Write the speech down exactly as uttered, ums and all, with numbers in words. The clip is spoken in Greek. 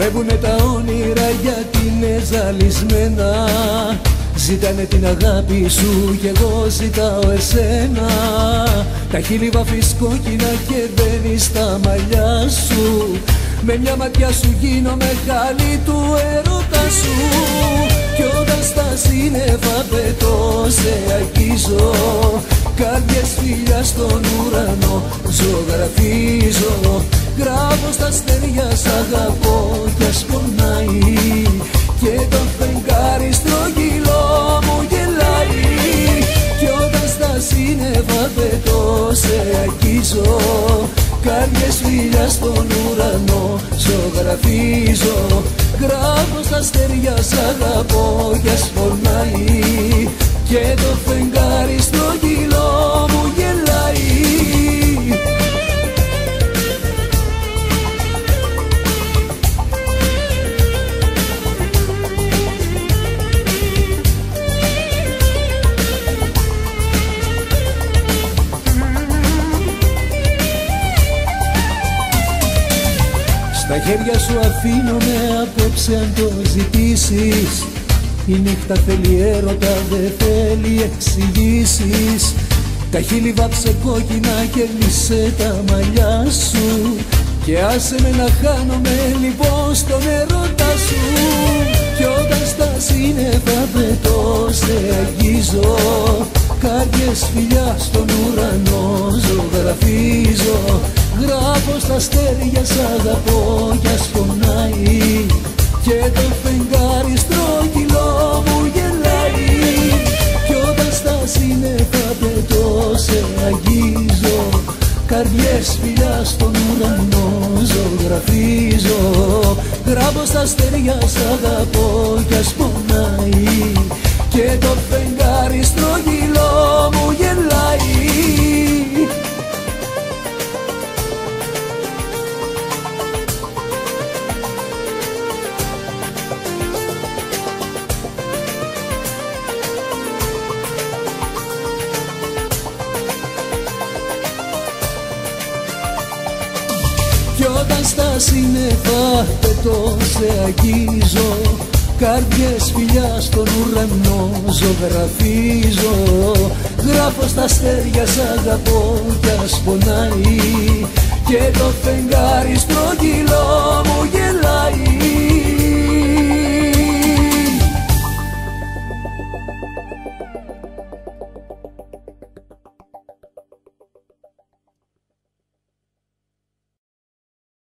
Κλέβουνε τα όνειρα γιατί είναι ζαλισμένα. Ζήτανε την αγάπη σου κι εγώ ζητάω εσένα. Τα χείλη βαφείς κόκκινα και μπαίνεις στα μαλλιά σου. Με μια ματιά σου γίνομαι χαλί του έρωτα σου. Κι όταν στα σύννεφα πετώ σε αγγίζω. Καρδιές φιλιά στον ουρανό ζωγραφίζω. Γράφω στα αστέρια σ' αγαπώ κι ας πονάει. Και το φεγγάρι στρογγυλό μου γελάει. Κι όταν στα σύννεφα πετώ σε αγγίζω. Καρδιές φιλιά στον ουρανό ζωγραφίζω. Γράφω στα αστέρια σ' αγαπώ κι ας πονάει. Και το φεγγάρι στρογγυλό μου γελάει. Στα χέρια σου αφήνομαι απόψε αν το ζητήσεις. Η νύχτα θέλει έρωτα, δεν θέλει εξηγήσεις. Τα χείλη βάψε κόκκινα και λύσε τα μαλλιά σου. Και άσε με να χάνομαι λοιπόν στον έρωτα σου. Κι όταν στα σύννεφα πετώ σε αγγίζω. Καρδιές φιλιά στον ουρανό ζωγραφίζω. Γράφω στα αστέρια σ' αγαπώ κι ας πονάει. Και το φεγγάρι στρογγυλό μου γελάει. Κι όταν στα σύννεφα πετώ σε αγγίζω. Καρδιές φιλιά στον ουρανό ζωγραφίζω. Γράφω στα αστέρια σ' αγαπώ κι ας πονάει. Και το φεγγάρι στρογγυλό μου γελάει. Κι όταν στα σύννεφα πετώ σε αγγίζω. Καρδιές φιλιά στον ουρανό ζωγραφίζω. Γράφω στα αστέρια σ' αγαπώ κι ας πονάει. Και το φεγγάρι στρογγυλό μου γελάει.